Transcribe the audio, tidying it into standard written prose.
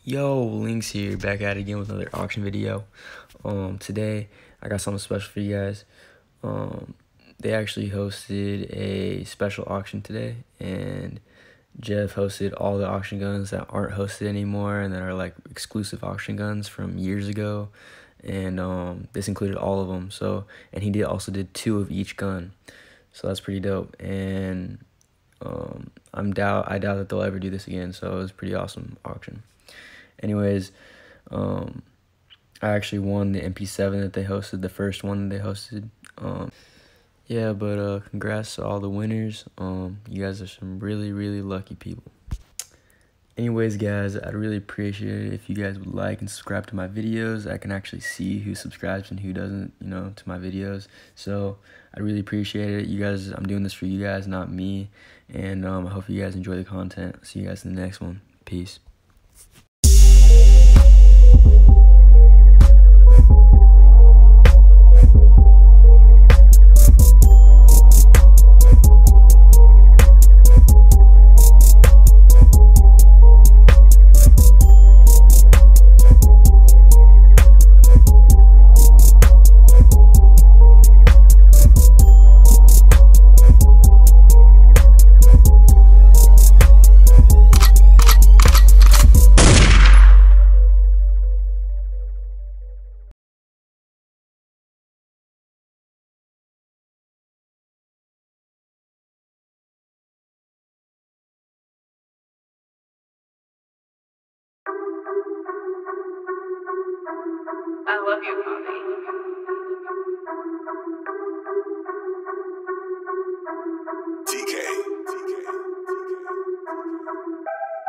Yo, Links here, back at it again with another auction video. Today I got something special for you guys. They actually hosted a special auction today, and Jeff hosted all the auction guns that aren't hosted anymore and that are like exclusive auction guns from years ago. And this included all of them. And he also did 2 of each gun, so that's pretty dope. And I doubt that they'll ever do this again. So it was a pretty awesome auction. Anyways, I actually won the MP7 that they hosted, the first one that they hosted. Yeah, but congrats to all the winners. You guys are some really, really lucky people. Anyways, guys, I'd really appreciate it if you guys would like and subscribe to my videos. I can actually see who subscribes and who doesn't, to my videos. So I really appreciate it. You guys, I'm doing this for you guys, not me. And I hope you guys enjoy the content. See you guys in the next one. Peace. I love you, Bobby. TK.